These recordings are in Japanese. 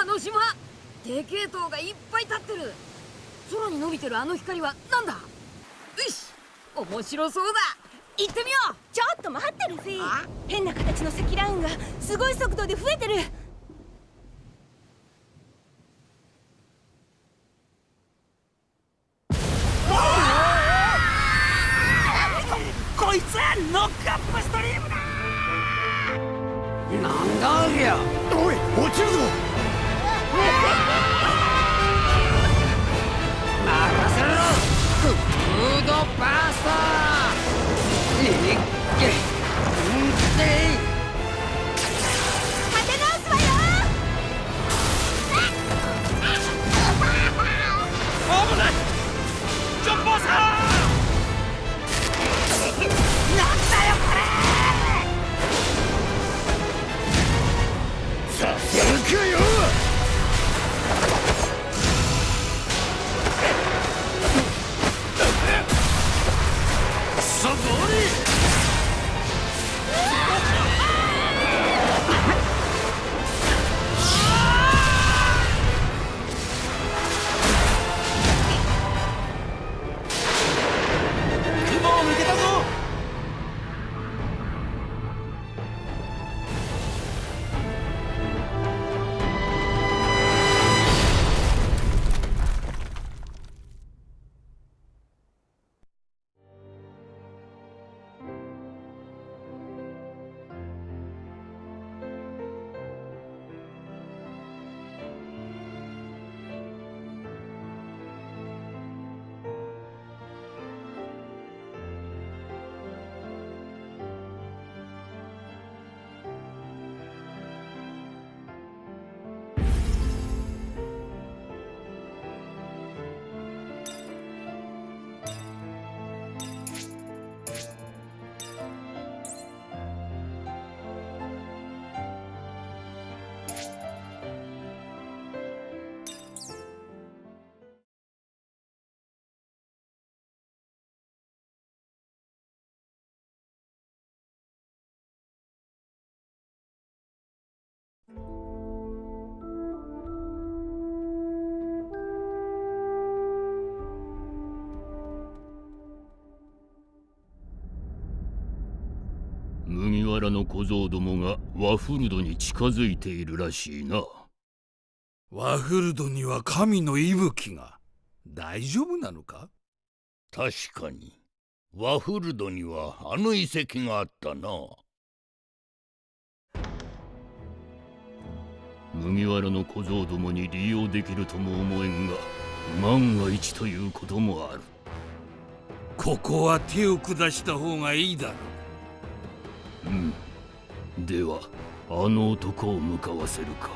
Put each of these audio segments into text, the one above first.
の島、でけえ塔がいっぱい立ってる。空に伸びてるあの光はなんだ？よし、面白そうだ。行ってみよう。 ちょっと待ってルフィ。変な形の積乱雲がすごい速度で増えてる。 こいつはノックアップストリームだ。 なんだありゃ。 おい、落ちるぞ。 任せろ。フードバースター。立て直すわよ。 危ない。ジョンボーさん。 させるかよ。 そこに雲を抜けたぞ。 麦わらの小僧どもがワフルドに近づいているらしいな。 ワフルドには神の息吹が。大丈夫なのか？ 確かにワフルドにはあの遺跡があったな。麦わらの小僧どもに利用できるとも思えんが、万が一ということもある。 ここは手を下した方がいいだろう。 うん。ではあの男を向かわせるか。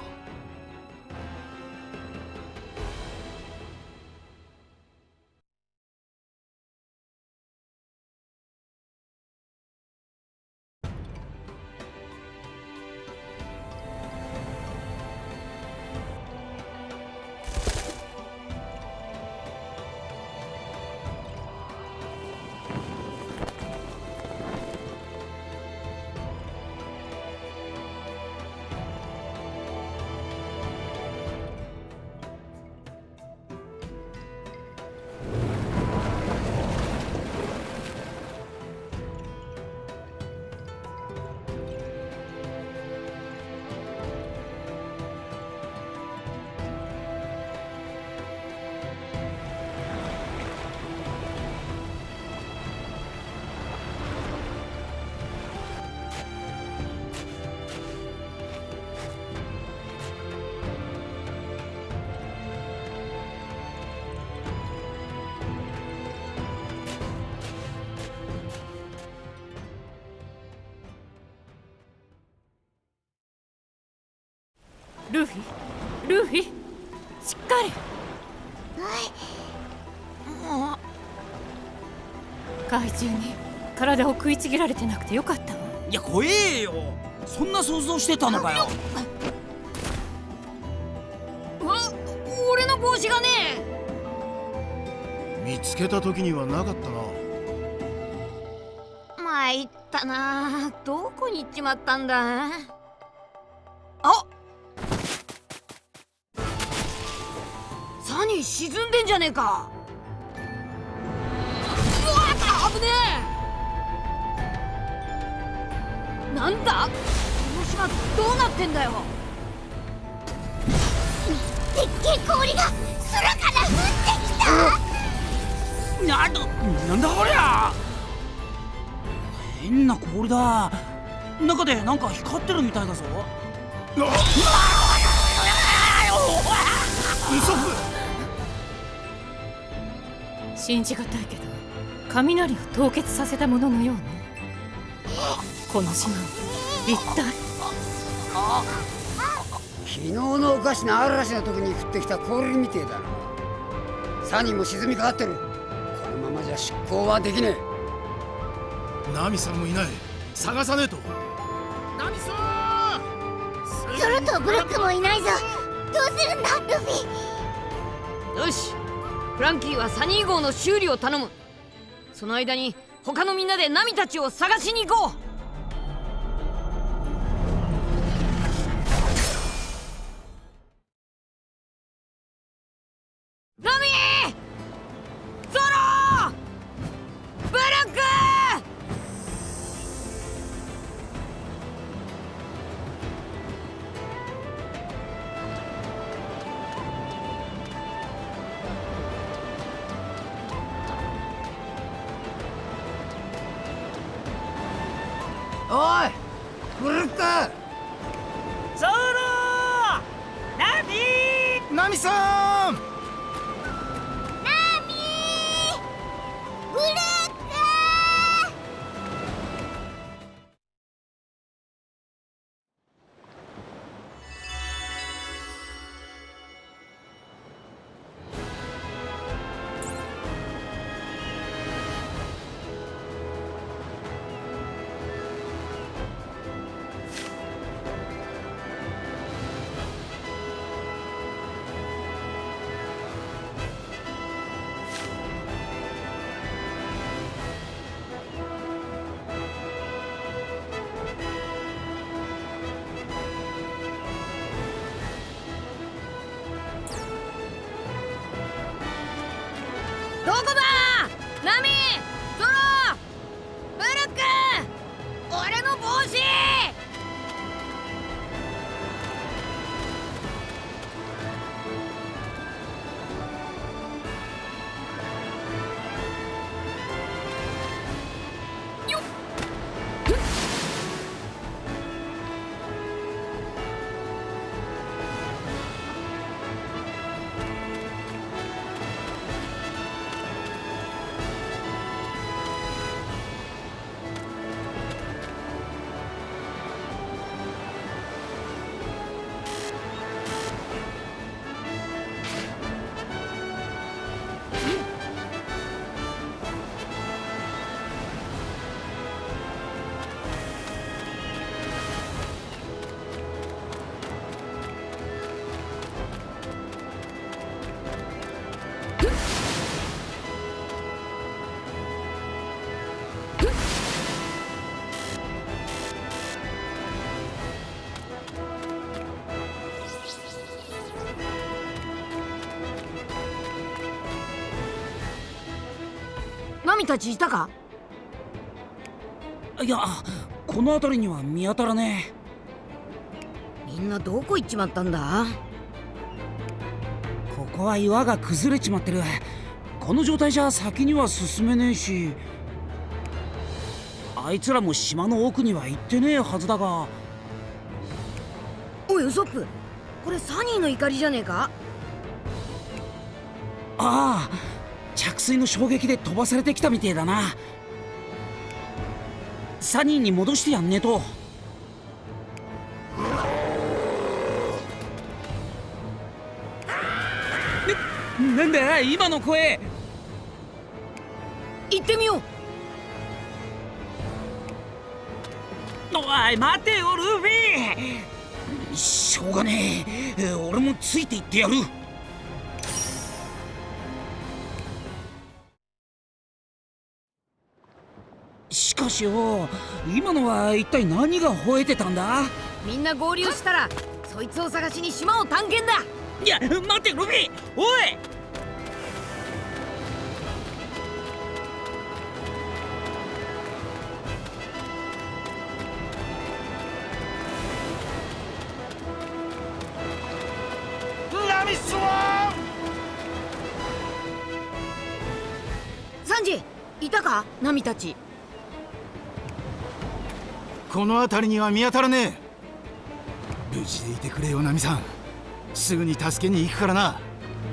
ルフィ、ルフィ、しっかり。 もう怪獣に体を食いちぎられてなくてよかったわ。 いや怖えよ。そんな想像してたのかよ。 あ、俺の帽子がね見つけた時にはなかったな。 参ったな。どこに行っちまったんだ。 あ、 海沈んでんじゃねえか。うわっ、危ねえ。なんだこの島どうなってんだよ。 でっけえ氷が空から降ってきた。 なんだこりゃ。変な氷だ。中でなんか光ってるみたいだぞ。 ウソッ信じがたいけど雷を凍結させたもののようね。この島一体。 昨日のおかしな嵐の時に降ってきた氷みてえだな。サニーも沈みかかってる。このままじゃ出港はできねプ。ナミさんもいない。探さねえと。ナミさん。 ゾロとブロックもいないぞ。どうするんだルフィ。 よし、フランキーはサニー号の修理を頼む。その間に他のみんなでナミたちを探しに行こう。ナミー、ゾロ、ブラック。 おいブルック。 ゾロナミナミさん。 ナミー、ブルック。 どこだナミ、ゾロ、ブルック、俺の帽子。よっ。ナミたちいたか。 いや、この辺りには見当たらねみんなどこ行っちまったんだ。 え。ここは岩が崩れちまってる。この状態じゃ先には進めねえし、あいつらも島の奥には行ってねえはずだが。 おいウソップ、これサニーの怒りじゃねえか。 ああ、着水の衝撃で飛ばされてきたみてえだな。サニーに戻してやんねえと。なんだ今の声。 行ってみよう。 おい待てよルフィ。しょうがねえ、俺もついて行ってやる。しかしよ、今のは一体何が吠えてたんだ。 みんな合流したらそいつを探しに島を探検だ。 いや待てルフィ。おいいたかナミたち。 この辺りには見当たらねえ。無事でいてくれよナミさん。すぐに助けに行くからな。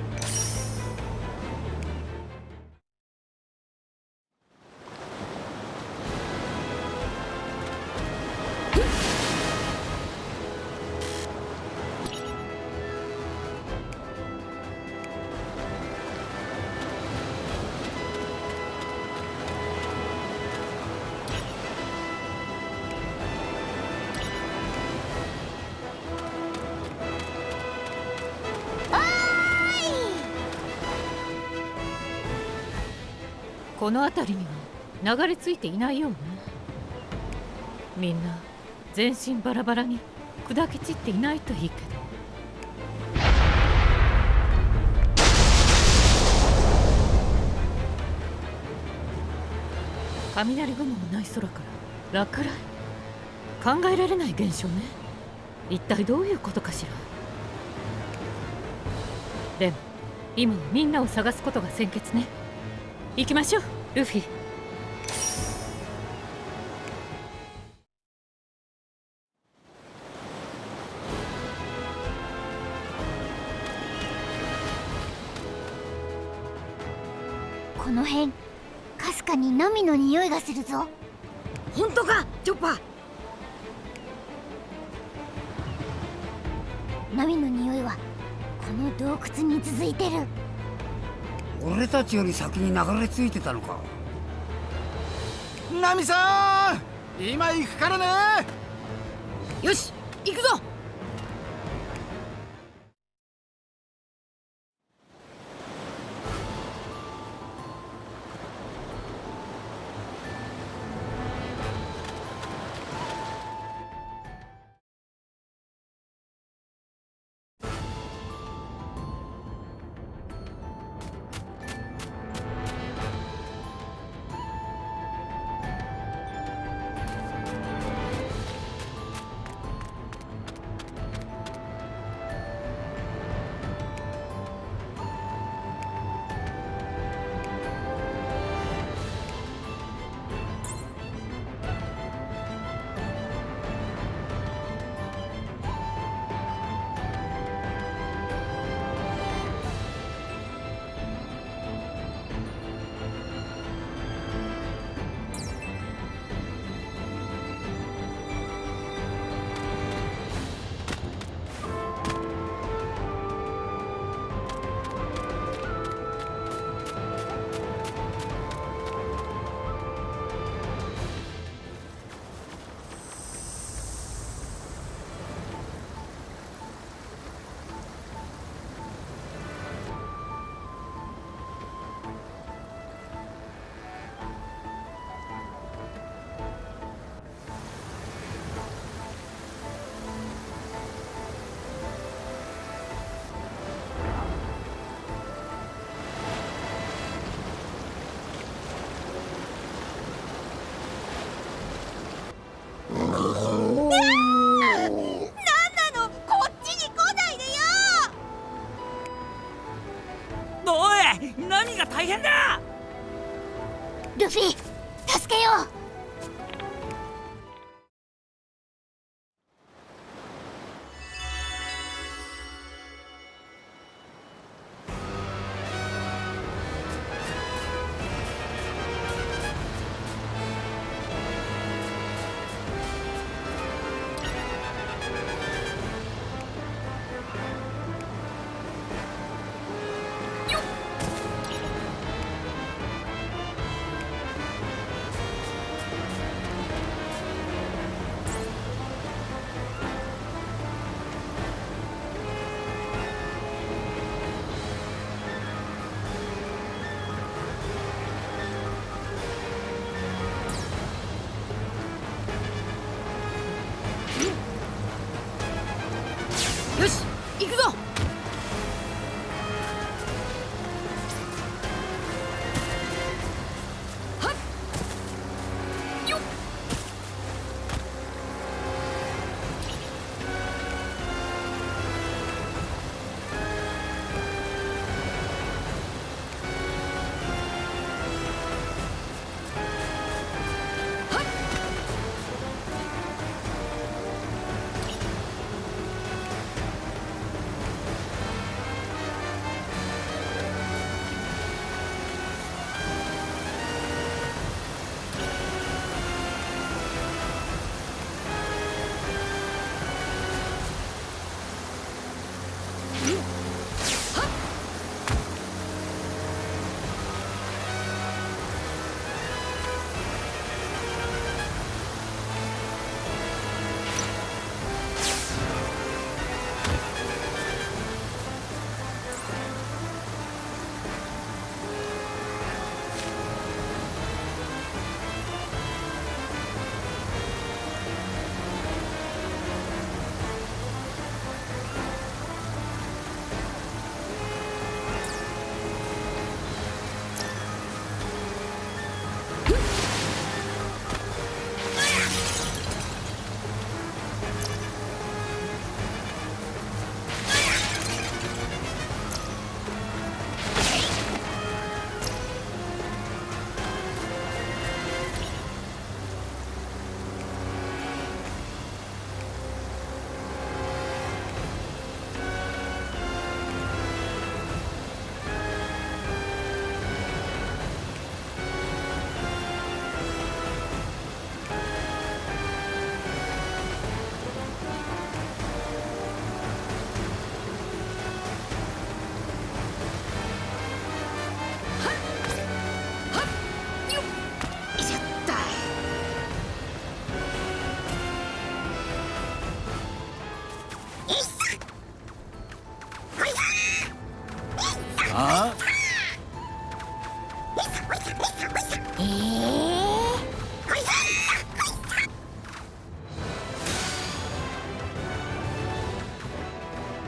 この辺りには流れ着いていないようね。みんな全身バラバラに砕け散っていないといいけど。雷雲もない空から落雷。考えられない現象ね。一体どういうことかしら。でも今はみんなを探すことが先決ね。行きましょうルフィ。 この辺かすかにナミの匂いがするぞ。 本当かチョッパー。 ナミの匂いはこの洞窟に続いてる。 俺たちより先に流れ着いてたのか。 ナミさん今行くからね。 よし行くぞ。 何が大変だ。 ルフィ助けよう。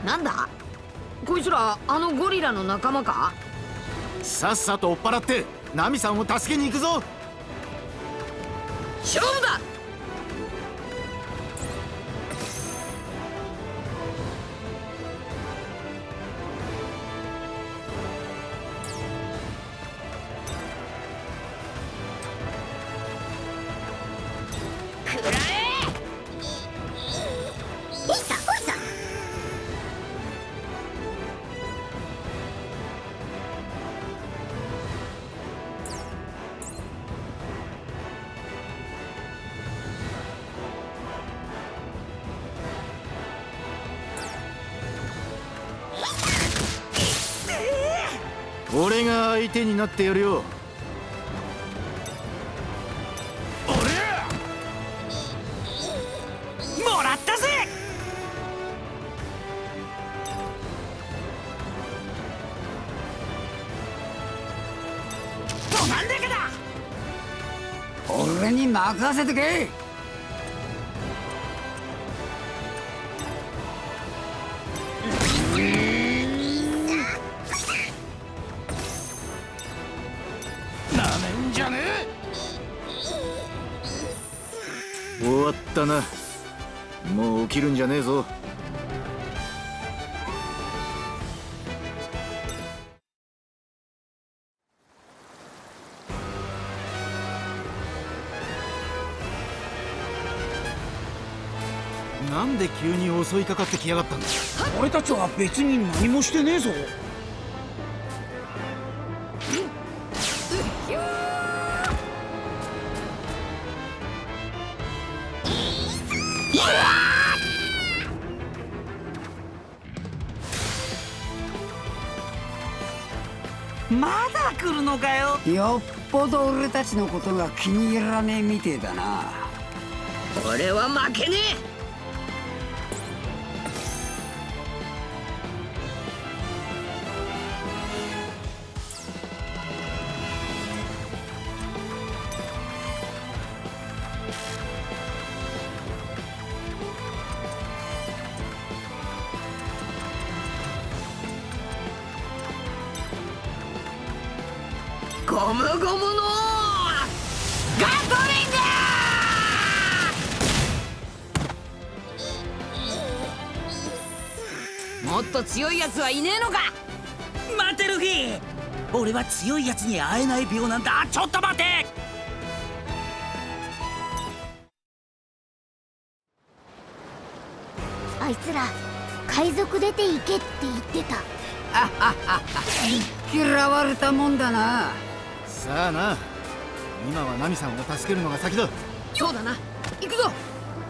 なんだこいつらあのゴリラの仲間か？ さっさと追っ払ってナミさんを助けに行くぞ。 勝負だ。 俺が相手になってやるよ。 もらったぜ。どなんでかだ。 俺に任せてけ。 なめんじゃねえ。終わったな。もう起きるんじゃねえぞ。なんで急に襲いかかってきやがったんだ。 俺たちは別に何もしてねえぞ。まだ来るのかよ。 よっぽど俺たちのことが気に入らねえみてえだな。 俺は負けねえ。ゴムゴムのガトリング！もっと強いやつはいねえのか？ 待てルフィ。俺は強いやつに会えない病なんだ。ちょっと待て。 あいつら海賊出て行けって言ってた。 嫌われたもんだな。 さあな、今はナミさんを助けるのが先だ。 そうだな、行くぞ。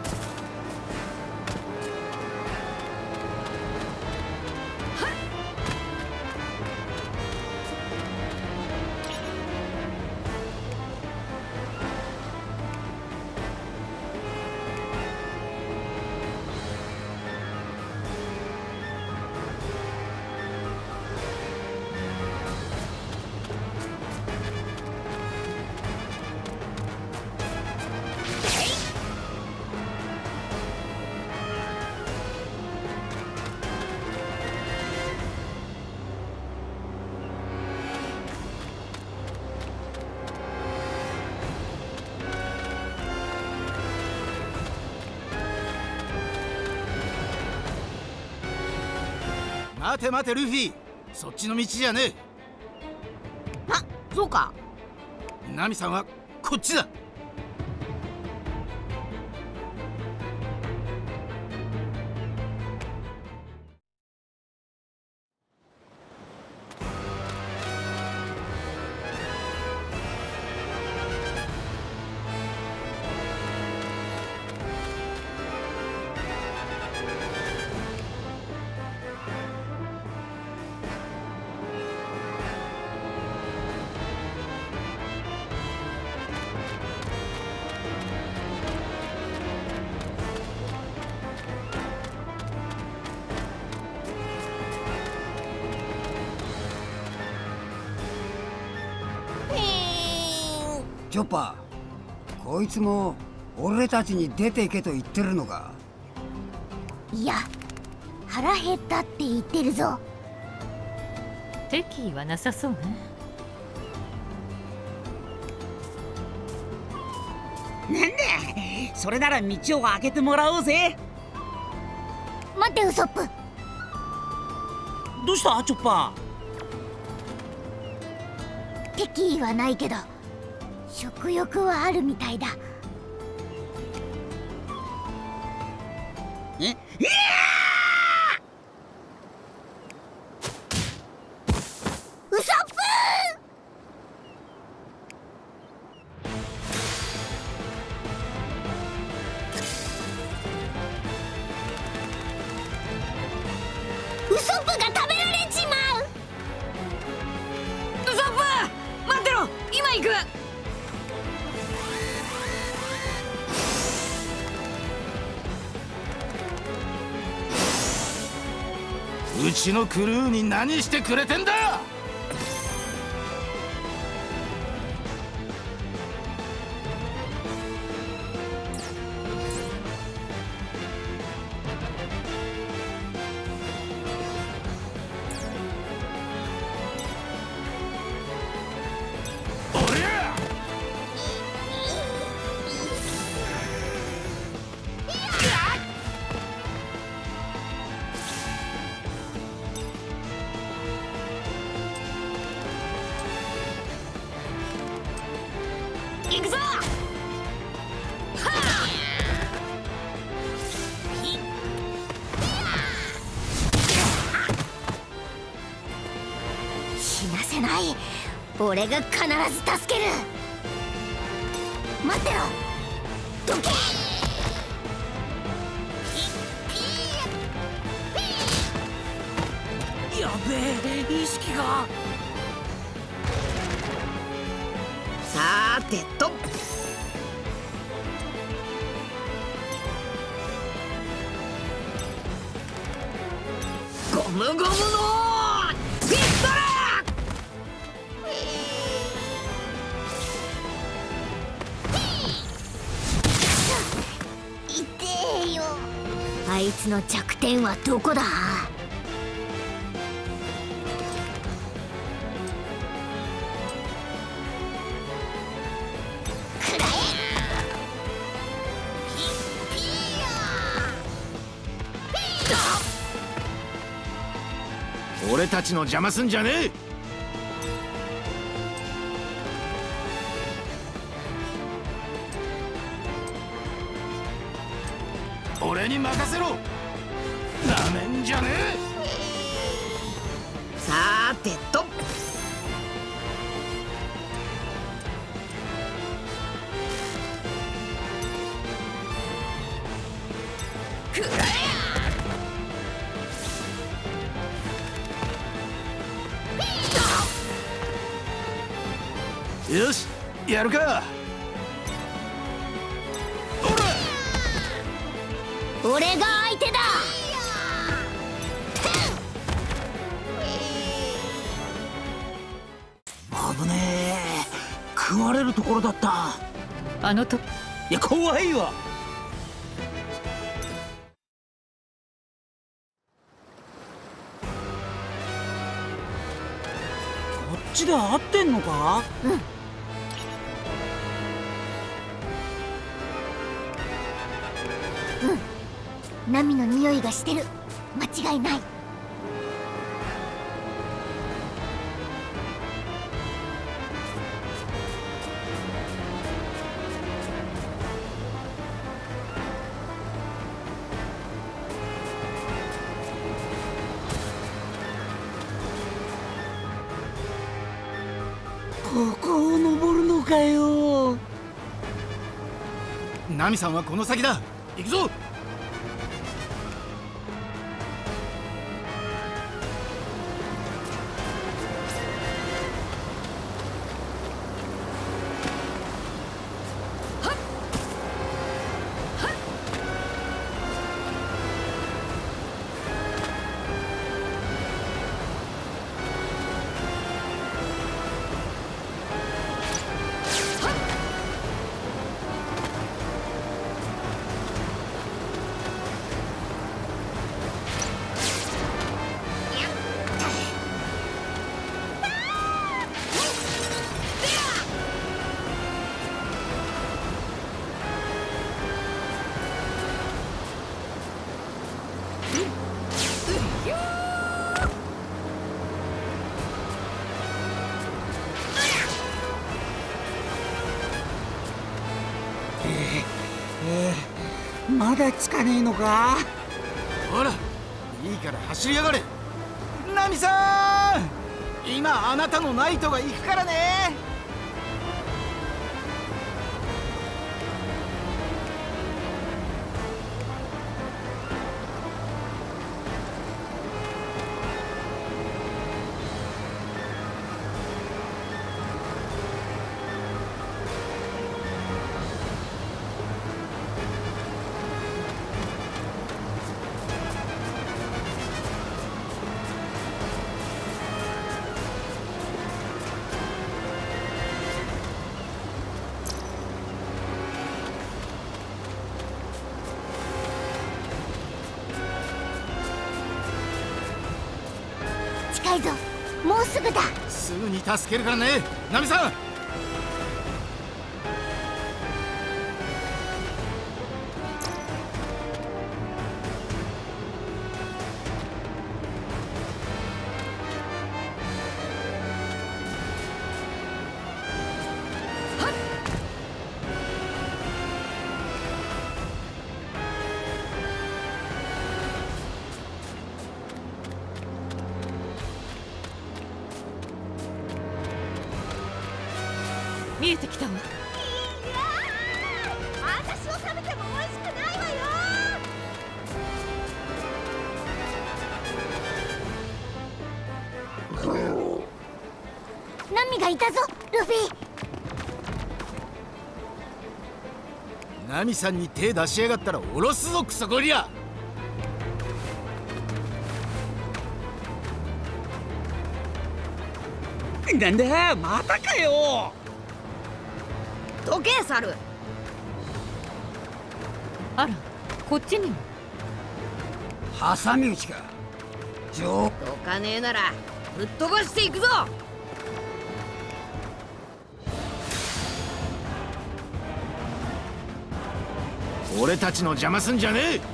待て待てルフィ、そっちの道じゃねあ、そうか。 え。ナミさんはこっちだ。 チョッパー、こいつも俺たちに出ていけと言ってるのか？ いや、 腹減ったって言ってるぞ。 敵意はなさそうね。 なんだ、それなら道を開けてもらおうぜ。 待ってウソップ。 どうしたチョッパ敵意はないけど食欲はあるみたいだ。 ー。え、 ウソップウソップが食べられちまう。 ウソップ待ってろ、今行く。 うちのクルーに何してくれてんだ。おりゃ行くぞ。 死なせない。俺が必ず助ける。待ってろ。どけ。 やべえ、意識が。さーてと、ゴムゴムのピストル。 痛えよ。あいつの弱点はどこだ。くらえ。 俺たちの邪魔すんじゃねえ。俺に任せろ。なめんじゃねえ。 さーてと、 くらえ。 よし、やるか。 俺が相手だ。 危ねえ、食われるところだった。 あのといや、怖いわ。こっちで合ってんのか。 ナミの匂いがしてる。間違いない。 ここを登るのかよ。 ナミさんはこの先だ。行くぞ。 まだつかねえのか。 ほらいいから走りやがれ。ナミさん、今あなたのナイトが行くからね。 近いぞ、もうすぐだ。 すぐに助けるからね、ナミさん。 見えてきたわ。 私を食べても美味しくないわよ。ナミがいたぞ、ルフィ。 ナミさんに手出しやがったらおろすぞ、クソゴリラ。 なんだ、またかよ。 どけ猿。 あら、こっちにも。 挟み撃ちか。 どかねえならぶっ飛ばしていくぞ。 俺たちの邪魔すんじゃねえ。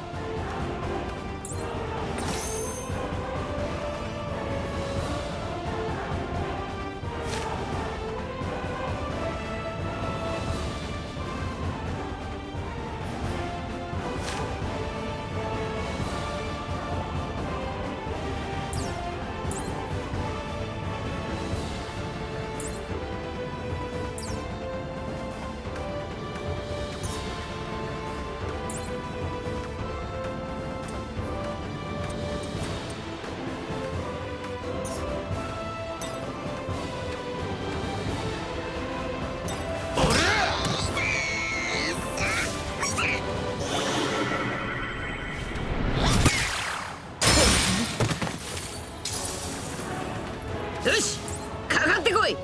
よし、かかってこい。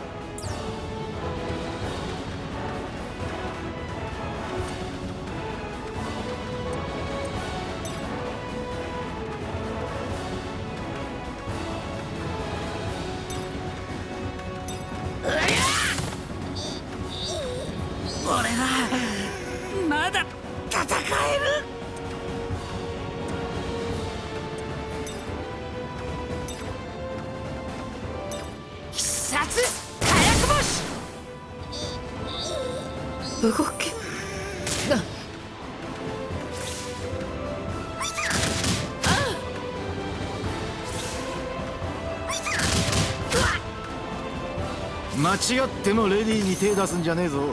俺はまだ戦える。必殺火薬星。 動け。 間違ってもレディーに手出すんじゃねえぞ。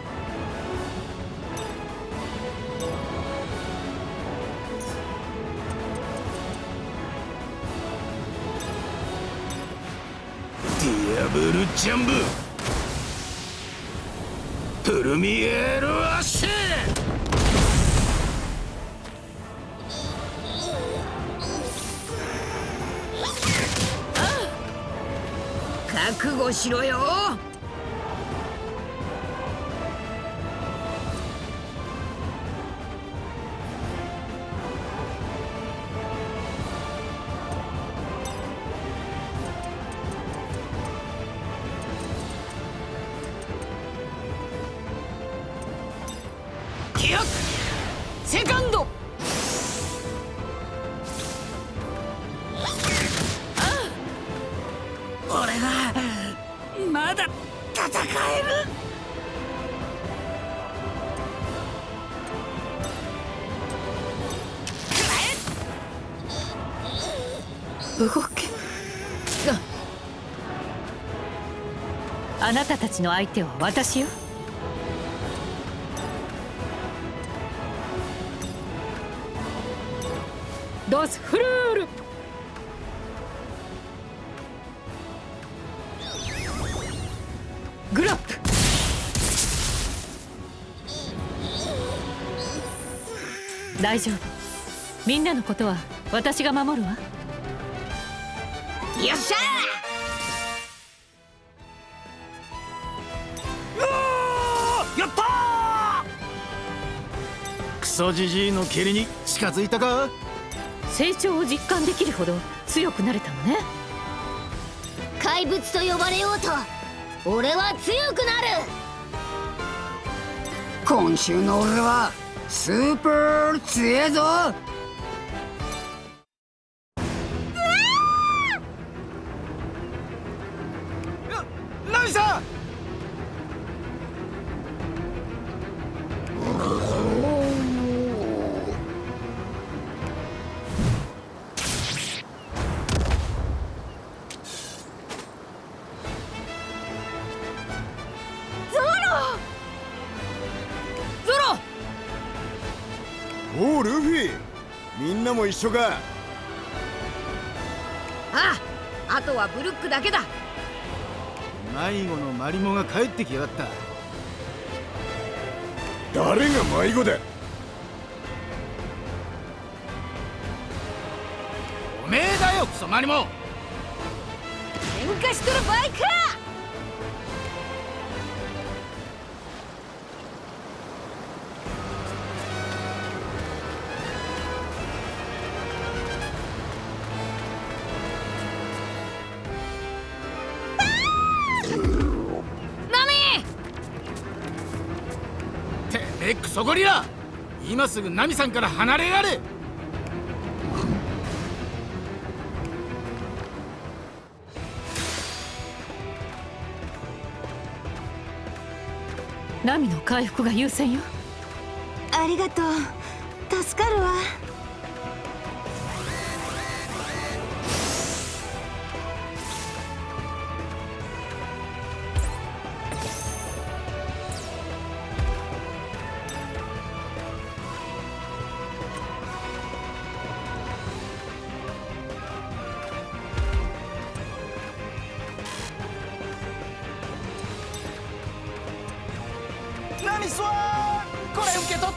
ディアブルジャンブプルミエールアッシェ。 覚悟しろよ。記憶セカンド。 俺はまだ戦える。 動け。 あなたたちの相手は私よ。ドスフルール。グラップ。大丈夫。みんなのことは私が守るわ。 よっしゃやったー。 クソジジイの蹴りに近づいたか。 成長を実感できるほど強くなれたのね。 怪物と呼ばれようと俺は強くなる。 今週の俺はスーパー強えぞ。 ナミさん。 おうルフィ、みんなも一緒か。 あとはブルックだけだ。 迷子のマリモが帰ってきやがった。 誰が迷子だ。 おめえだよ、クソマリモ。 喧嘩しとる場合か。 クソゴリラ、今すぐナミさんから離れやれ。 ナミの回復が優先よ。 ありがとう、助かるわ。 ナミスワン、これ受け取って。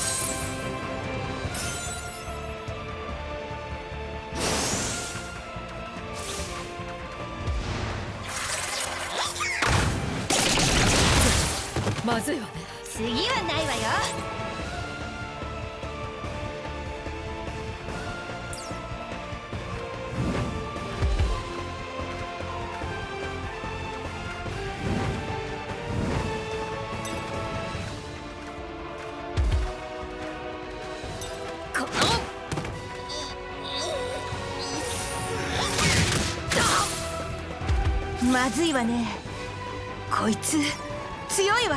まずいわね。 次はないわよ。 まずいわね。こいつ強いわ。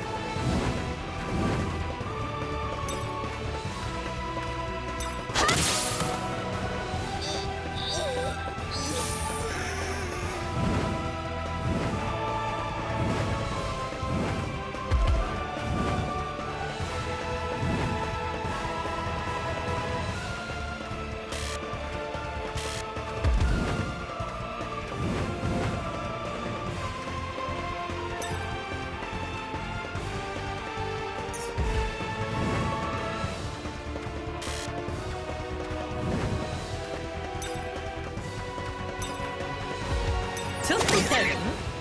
ちょっと痛いわよ。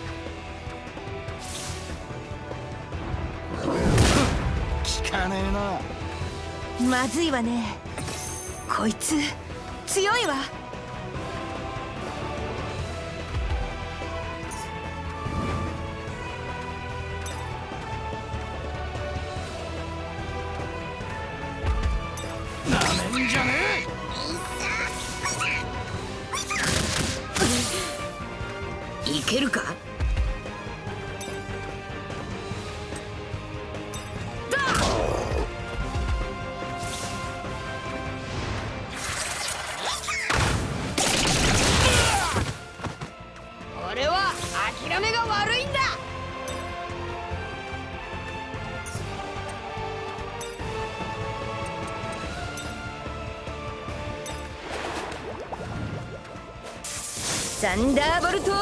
効かねえな。 まずいわね。こいつ強いわ。 なめんじゃねえ。 いけるか。 サンダーボルトテン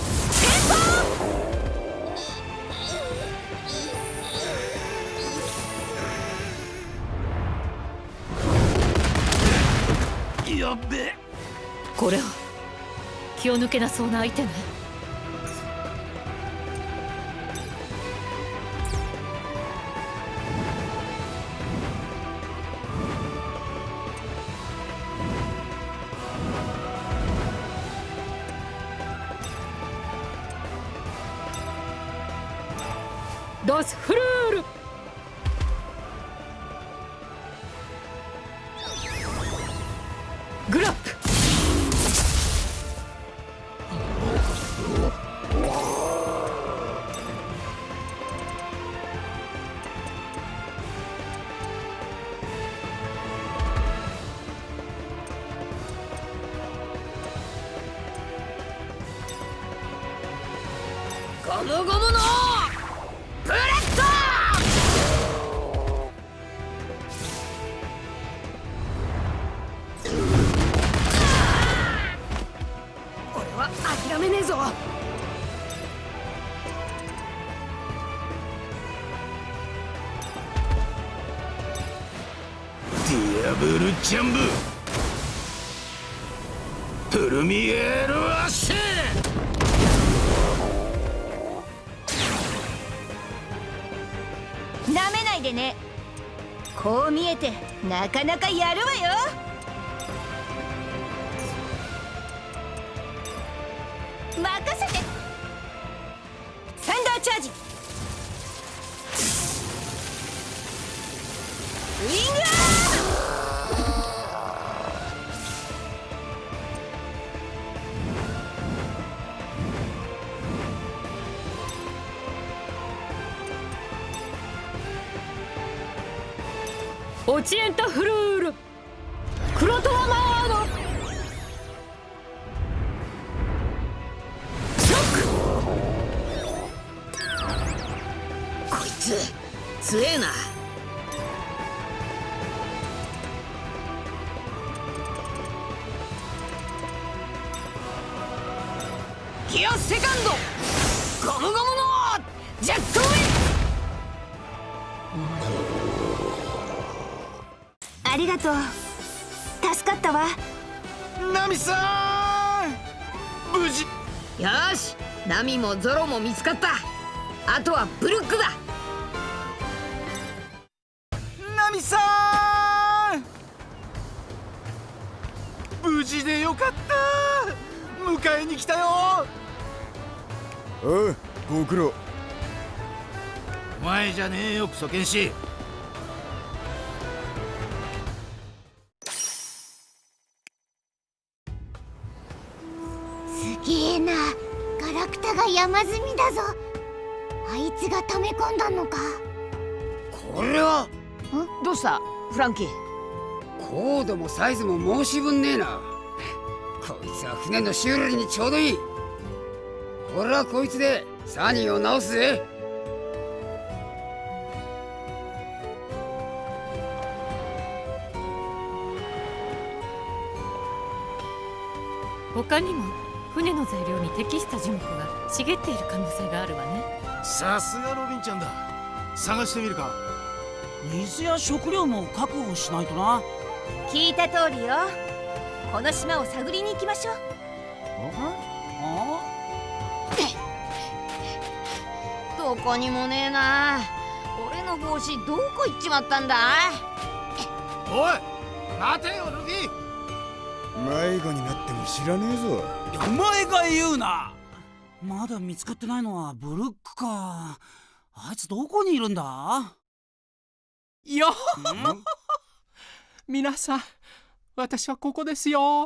ポやっべえ。 これは気を抜けなそうな相手ね。ダスフルール。グラップ。 ゴムゴムのブレッド。俺は諦めねえぞ。 ディアブルジャンブプルミエールアッシェ。 なめないでね。こう見えてなかなかやるわよ。任せて。サンダーチャージ。ウィングアオチエンタフルールクロトワマーノ。ショック。 こいつ強えな。ギアセカンドゴムゴムのジェットウィン。 ありがとう。助かったわ。 ナミさん無事。 よし、ナミもゾロも見つかった。あとはブルックだ。 ナミさん無事でよかった。迎えに来たよ。 おうご苦労。 お前じゃねえよクソ剣士。 すげえな。ガラクタが山積みだぞ。あいつが溜め込んだのか。 これはどうしたフランキー。 高度もサイズも申し分ねえな。こいつは船の修理にちょうどいい。俺はこいつでサニーを直すぜ。 他にも船の材料に適した樹木が茂っている可能性があるわね。 さすがロビンちゃんだ。探してみるか。 水や食料も確保しないとな。 聞いた通りよ。この島を探りに行きましょう。 どこにもねえな。俺の帽子どこ行っちまったんだ。 おい待てよルフィ。 迷子になっても知らねえぞ。 お前が言うな。まだ見つかってないのはブルックか。あいつどこにいるんだ。 よ皆さん、私はここですよ。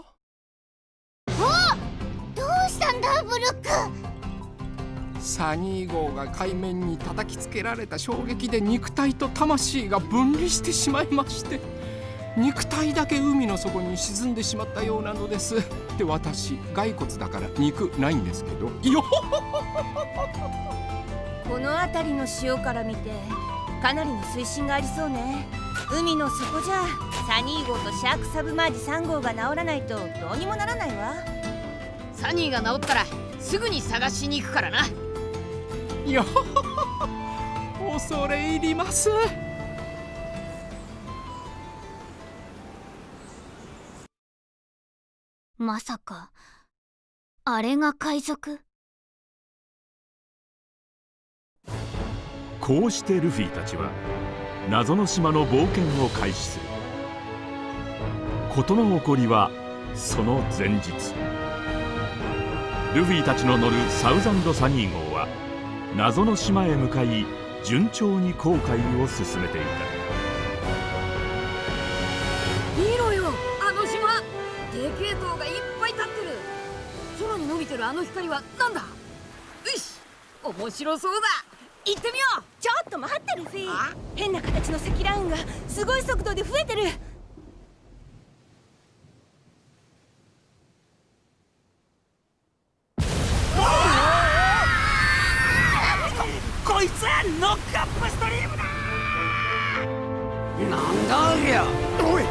どうしたんだブルック。 サニー号が海面に叩きつけられた衝撃で肉体と魂が分離してしまいまして、肉体だけ海の底に沈んでしまったようなのです。で、私骸骨だから肉ないんですけどよこの辺りの潮から見てかなりの水深がありそうね。海の底じゃサニー号とシャークサブマージ3号が治らないとどうにもならないわ。 さサニーが治ったらすぐに探しに行くからな。 よ恐れ入ります。 まさかあれが海賊？ こうしてルフィたちは謎の島の冒険を開始する。事の起こりはその前日、ルフィたちの乗るサウザンドサニー号は謎の島へ向かい順調に航海を進めていた。 見ろよ、あの島。でけえ塔がいっぱい立ってる。空に伸びてるあの光はなんだ？よし、面白そうだ。行ってみよう。 ちょっと待ってルフィ。変な形の積乱雲がすごい速度で増えてる。 こいつはノックアップストリームだ。 なんだありゃ。 おい